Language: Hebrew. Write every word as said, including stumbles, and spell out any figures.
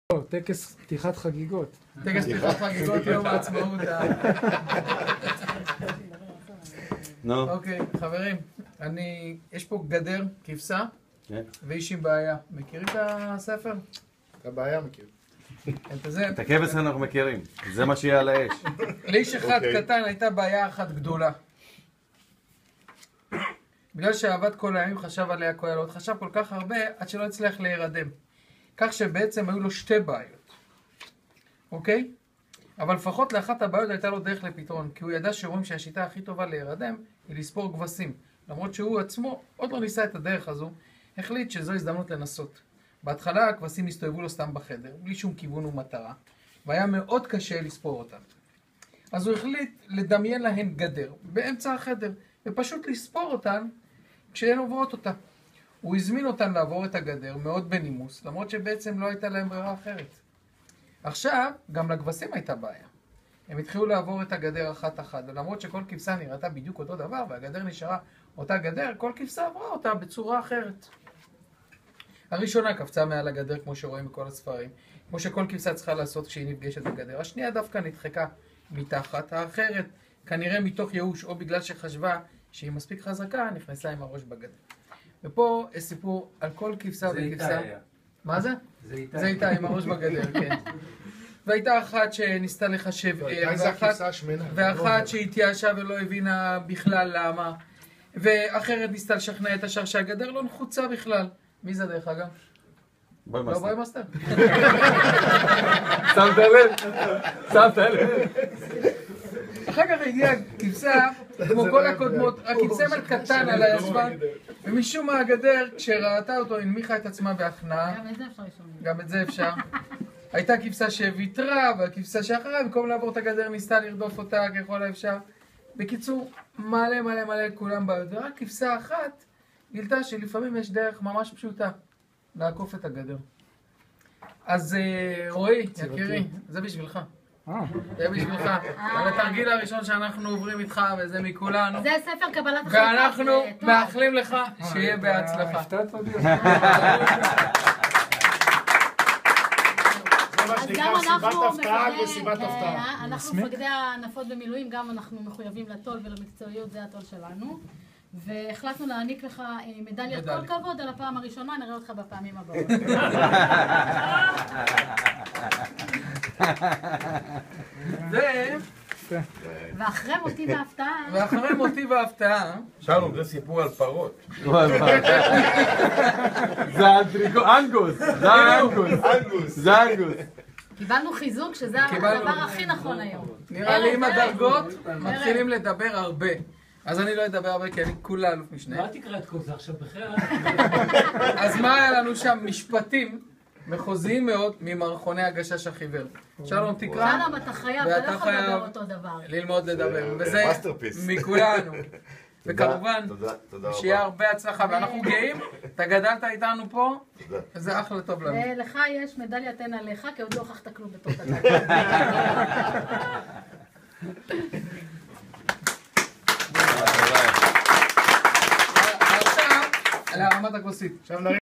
טקס פתיחת חגיגות. טקס פתיחת חגיגות, יום העצמאות. נו. אוקיי, חברים, אני, יש פה גדר, כבשה, ואיש עם בעיה. מכירים את הספר? את הבעיה מכיר. את הכבש אנחנו מכירים, זה מה שיהיה על האש. לאיש אחד קטן הייתה בעיה אחת גדולה. בגלל שעבד כל הימים, חשב עליה כל הלילות, חשב כל כך הרבה עד שלא הצליח להירדם. כך שבעצם היו לו שתי בעיות. אוקיי? אבל לפחות לאחת הבעיות הייתה לו דרך לפתרון, כי הוא ידע שאומרים שהשיטה הכי טובה להירדם היא לספור כבשים. למרות שהוא עצמו עוד לא ניסה את הדרך הזו, החליט שזו הזדמנות לנסות. בהתחלה הכבשים הסתובבו לו סתם בחדר, בלי שום כיוון ומטרה, והיה מאוד קשה לספור אותם. אז הוא החליט לדמיין להן גדר באמצע החדר, ופשוט לספור אותן כשהן עוברות אותה. הוא הזמין אותן לעבור את הגדר מאוד בנימוס, למרות שבעצם לא הייתה להם ברירה אחרת. עכשיו, גם לכבשים הייתה בעיה. הם התחילו לעבור את הגדר אחת-אחת, ולמרות שכל כבשה נראתה בדיוק אותו דבר, והגדר נשארה אותה גדר, כל כבשה עברה אותה בצורה אחרת. הראשונה קפצה מעל הגדר, כמו שרואים בכל הספרים, כמו שכל כבשה צריכה לעשות כשהיא נפגשת בגדר. השנייה דווקא נדחקה מתחת, האחרת, כנראה מתוך ייאוש, או בגלל שחשבה שהיא מספיק חזקה, נכנסה עם הראש בגדר. ופה יש סיפור על כל כבשה וכבשה. זה איתה. מה זה? זה איתה. זה איתה, עם הראש בגדר, כן. והייתה אחת שניסתה לחשב, ואחת שהתייאשה ולא הבינה בכלל למה, ואחרת ניסתה לשכנע את השאר שהגדר לא נחוצה בכלל. מי זה דרך אגב? בואי לא בואי מסטר. שמת לב? שמת לב? אחר כך הגיעה כבשה, כמו כל הקודמות, הכבשה מל קטן על הישבן, ומשום מה הגדר, כשראתה אותו, הנמיכה את עצמה בהכנעה. גם את זה אפשר לשאול. גם את זה אפשר. הייתה כבשה שוויתרה, והכבשה שאחריה, במקום לעבור את הגדר, ניסתה לרדוף אותה ככל האפשר. בקיצור, מלא מלא מלא כולם בעיות, ורק כבשה אחת גילתה שלפעמים יש דרך ממש פשוטה לעקוף את הגדר. אז רועי, יקירי, זה בשבילך. זה בשבילך. על התרגיל הראשון שאנחנו עוברים איתך, וזה מכולנו. זה ספר קבלת החלטה. ואנחנו מאחלים לך שיהיה בהצלחה. הפתעת אותי. אז גם אנחנו מסיבת הפתעה. אנחנו מפקדי הנפות במילואים, גם אנחנו מחויבים לטול ולמקצועיות, זה הטול שלנו. והחלטנו להעניק לך מדליית כל כבוד על הפעם הראשונה, נראה אותך בפעמים הבאות. ואחרי מותי והפתעה... ואחרי מותי והפתעה... שלום, זה סיפור על פרות. זה אנגוס, זה אנגוס. זה אנגוס. קיבלנו חיזוק שזה הדבר הכי נכון היום. נראה לי עם הדרגות מתחילים לדבר הרבה. אז אני לא אדבר הרבה כי אני כולה אלוף משנה. מה תקרא את כל זה עכשיו בכלל? אז מה היה לנו שם? משפטים מחוזיים מאוד ממערכוני הגשש החיוור. שלום תקרא. שלום, אתה חייב, אתה לא יכול לדבר אותו דבר. ללמוד לדבר, וזה מכולנו. וכמובן, שיהיה הרבה הצלחה, ואנחנו גאים, אתה גדלת איתנו פה, וזה אחלה טוב לנו. ולך יש מדליית אין עליך, כי עוד לא הוכחת כלום בתור דקה. עכשיו, להרמת הכוסית.